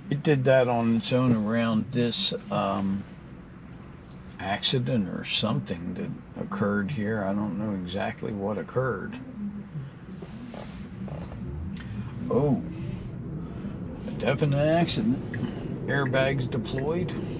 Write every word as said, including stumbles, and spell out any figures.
It did that on its own around this um, accident or something that occurred here. I don't know exactly what occurred. Oh, a definite accident. Airbags deployed.